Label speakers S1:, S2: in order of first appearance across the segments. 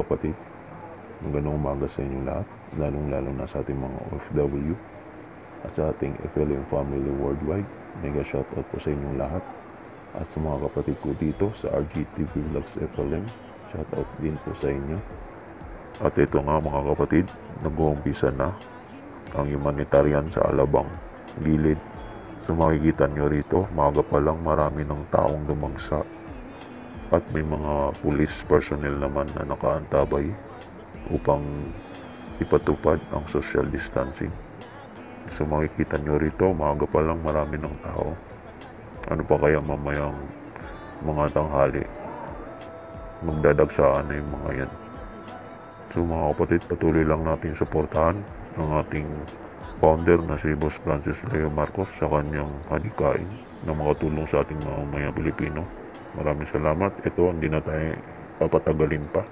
S1: kapatid, magandang umaga sa inyong lahat, lalong-lalo na sa ating mga OFW at sa ating FLM family worldwide. Mega shoutout po sa inyong lahat at sa mga kapatid ko dito sa RGTV Vlogs FLM, shoutout din po sa inyo. At ito nga mga kapatid, nag-uumpisa na ang humanitarian sa Alabang Gilid. So makikita nyo rito, maaga pa lang marami ng taong lumagsa at may mga police personnel naman na nakaantabay upang ipatupad ang social distancing. So makikita nyo rito, maaga pa lang marami ng tao. Ano pa kaya mamayang mga tanghali? Magdadagsaan na yung mga yan. So mga kapatid, patuloy lang natin suportahan ang ating founder na si Boss Francis Leo Marcos sa kanyang hadikain na makatulong sa ating mga maya Pilipino. Maraming salamat. Ito, hindi na tayo papatagalin pa.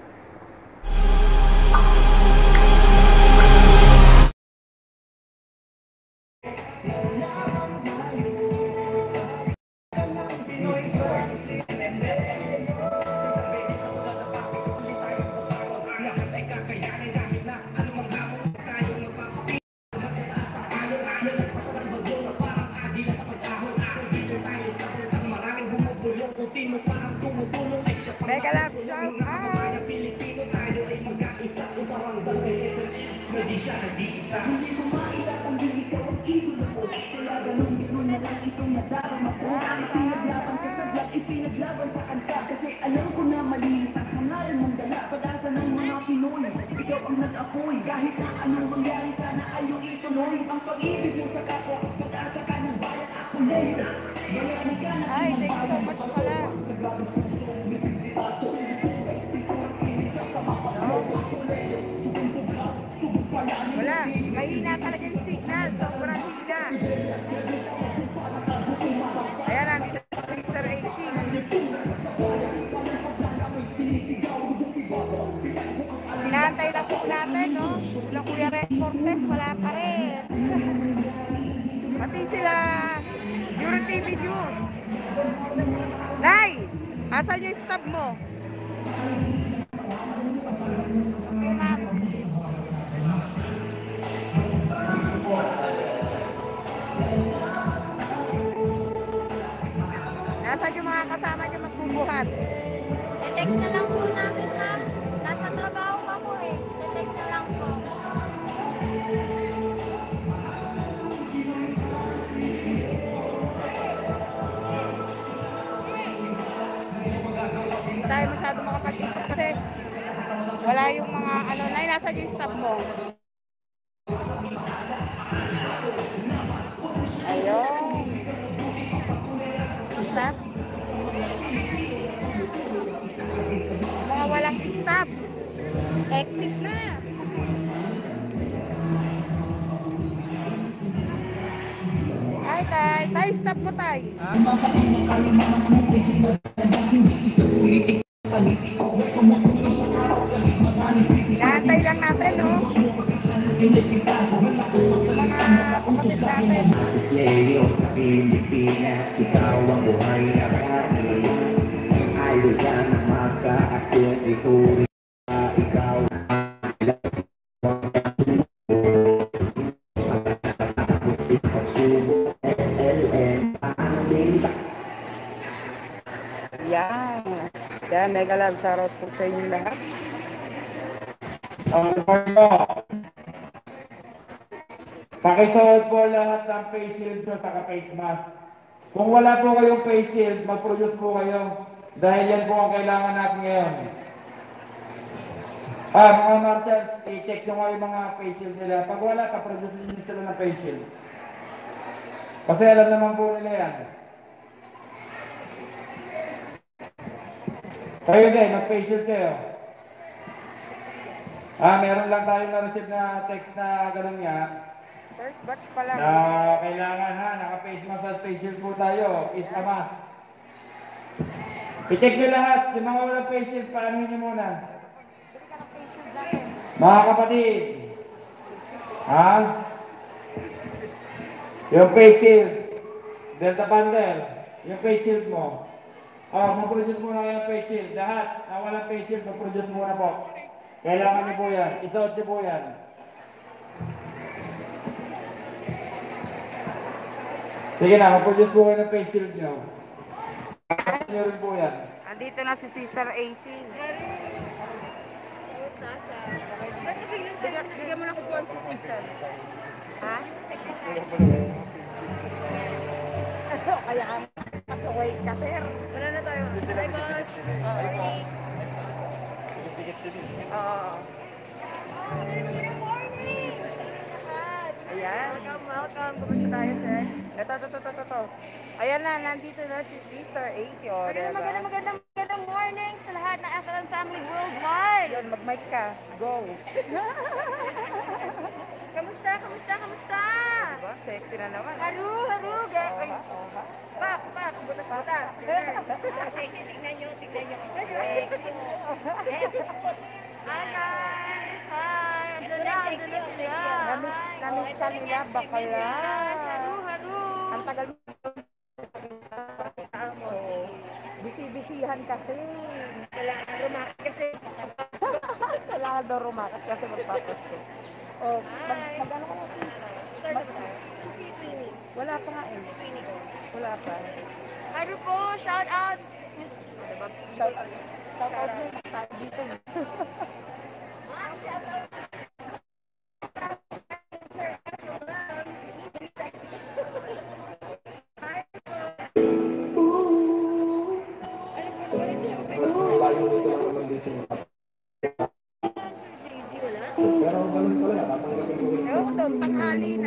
S2: Mega Love shout out!
S3: Ipinaglaban sa kanta kasi alam ko na malinis ang hangarin mong dala. Pag-asa ng mga Pinoy, ikaw ang nag-apoy. Kahit na anong mangyari, sana ayaw ituloy ang pag-ibig mo sa kapwa. Pag-asa ka ng bayan, ako din. Bayani ka na.
S2: Ay, thank you so much pala. Wala, mahina talaga yung signal. Sobrang hina. Ayan lang, Mr. AC. Hinahantay lang po natin, no? Walang Kuya Red Cortez, wala pa rin. Pati sila, Euro TV News. Nay, asan yung stub mo? Nasaan yung mga kasama nyo magbubuhat?
S4: Text na lang po namin, ma'am. Nasa trabaho pa po eh. Text na lang po.
S2: Hindi tayo masyado makapag-isip kasi wala yung mga ano. Nay, nasaan yung stub mo? Ayun. Stop. Mga walang stop. Exit na. Ay, tay, stop mo, tay. Inaantay lang natin, no? Mga kapatid natin.
S5: Leo sa Pilipinas, ikaw ang buhay na kaya. Idol ka ng masa, ako ituring na ikaw.
S2: Yan. Yan, Mega Love, shoutout po sa inyo lahat.
S6: Pakisuot po lahat ng face shield nyo saka face mask. Kung wala po kayong face shield, mag-produce po kayo. Dahil yan po ang kailangan natin ngayon. Mga marshals, i-check nyo nga yung mga face shield nila. Pag wala, pa-produce nyo sila ng face shield. Kasi alam naman po nila yan. Kayo din, mag-face shield kayo. Meron lang tayong na-receive na text na gano'n nga.
S2: First batch pa lang.
S6: Na kailangan naka-face mask at face shield po tayo. Is a mask. I-check nyo lahat. Yung mga walang face shield, paano nyo muna?
S2: Bili ka ng face shield natin.
S6: Mga kapatid. Yung face shield. Delta bundle. Yung face shield mo. Mag-produce muna kayo ng face shield. Lahat na walang face shield, mag-produce muna po. Kailangan niyo po yan. Isuot niyo po yan. Sige na, mag-produce po kayo ng face shield niyo. Nyo rin po yan.
S2: Andito na si Sister AC. Bigyan mo na kupuan si Sister. Ha? Kaya ka pasaway ka, sir.
S4: Wala na tayo. Bye, boss.
S2: Oo.
S4: Good morning!
S2: Ayan.
S4: Welcome, welcome. Kumusta tayo, sir?
S2: Ito. Ayan na, nandito na si Sister AC. O,
S4: Magandang morning sa lahat ng FLM family worldwide.
S2: Yun, mag-mic ka. Go.
S4: Kamusta?
S2: Diba? Sexy na naman.
S4: Haru. Ay, pak. Butas. Sexy, tignan nyo. Sexy. Hi, guys. Hi. Andun na sila.
S2: Namiss ka nila, bakala.
S4: Haru.
S2: Ang tagal mo. Bisi-bisihan kasi.
S4: Kailangan rumakit kasi.
S2: Kailangan daw rumakit kasi magpapasko. Oh, mag-ano ka na, sis?
S4: Si Queenie.
S2: Wala pa nga eh. Wala pa.
S4: Haru po, shout out. Miss, diba?
S2: Shout out mo dito.
S4: Shout out.
S2: Ewan ko doon, tanghali na.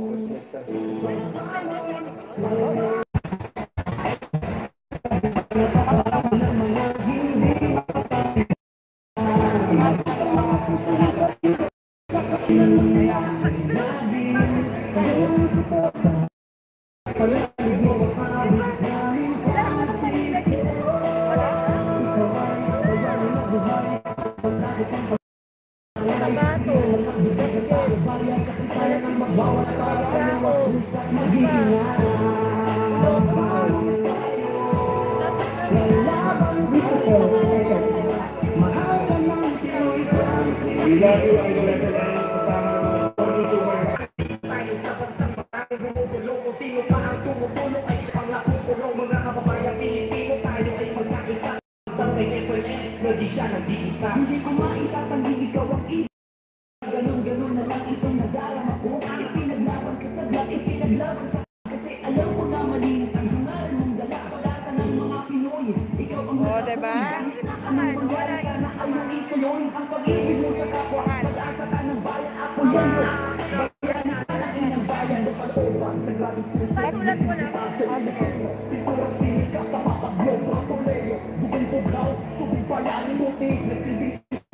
S3: Hindi ko maitatanggi ikaw ang ganun na lang itong nadarama ko. Ipinaglaban ka sa vlog, ipinaglaban sa kasi alam ko na malinis ang hangaran mong dala. Pag-asa ng mga Pinoy, ikaw ang
S2: O, diba?
S3: anong mangyari sana ayaw ituloy ang pag-ibig mo sa kapwa. Pag-asa ka ng bayan, ako yan mo. Bayan na kalaki ng bayan, lupatupang sa grabing puso.
S4: Pagulat mo lang.
S3: Pinturang sinika sa mapaglob, patuleyo, bukong puglaw, subig bayanin mo, tigil,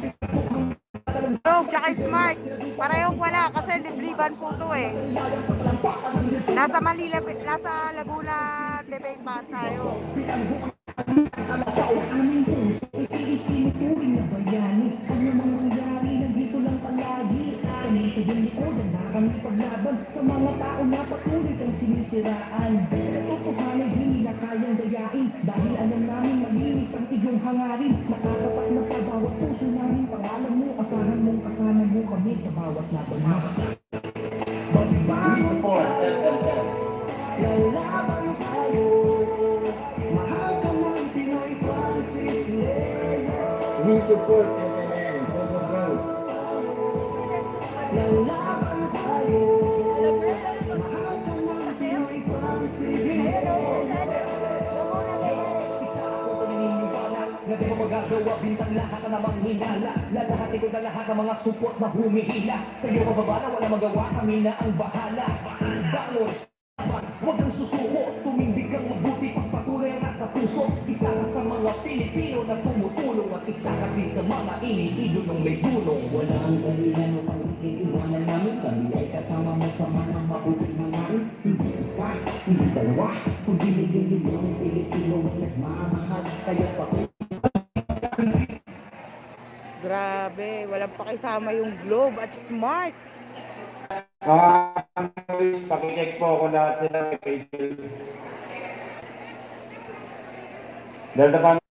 S2: Tsaka smart. Parehong wala kasi libliban po to eh. Nasa Laguna, Debate pa tayo.
S3: Itinuturing na bayani. Ano mang mangyari, nandito lang palagi. Kami sa lingkodan na kami paglaban sa mga tao na patuloy kang sinisiraan. Totohanan hindi na kayang dayain dahil alam namin malinis ang iyong hangarin. Nakatapat na sa bawat puso namin pangalan mo. Asahan mong kasama mo kami sa bawat laban mo.
S6: Support FLM.
S3: Lalaban tayo. Mahal ka ng Pinoy Francis Leo.
S6: We support FLM. Go.
S3: Lalaban tayo. Mahal ka ng Pinoy Francis Leo. Isa ako sa naniniwala na di mo magagawa bintang lahat na namang hinala. Lalahati ko na lahat ng mga support na humihila. Sa iyo mababala, wala magawa, kami na ang bahala. Bangon, huwag kang susuko, tumindig kang mabuti, pagpatuloy ang nasa puso. Isa ka sa mga Pilipino na tumutulong at isa ka din sa mga iniidolong may gulong. Wala ang dahilan o pag-iiwanan namin, kami ay kasama mo sa mga mabuting hangarin. Hindi isa, hindi dalawa, kundi milyon-milyong Pilipino ang nagmamahal. Kaya pa
S2: Grabe, walang pakisama yung Globe at Smart.
S6: Mga guys, pakicheck po kung lahat sila may face shield. Delta Family